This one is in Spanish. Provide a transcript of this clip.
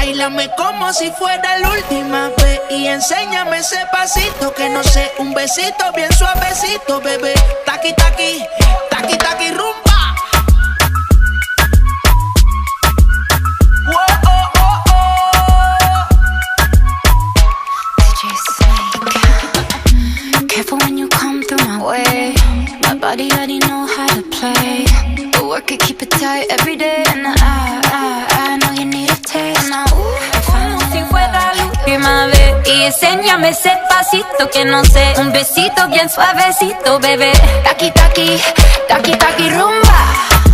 Báilame como si fuera la última vez y enséñame ese pasito que no sé, un besito bien suavecito, bebé. Taqui, taqui, taqui, taqui, rumba. Whoa, oh, oh, oh. DJ Snake. Careful when you come through my way. My body already know how to play. But work it, keep it tight every day. And I know you need a taste. Now, Como si fuera la última vez y enséñame ese pasito que no sé, un besito bien suavecito, bebé. Taki, taki, taki, taki, rumba.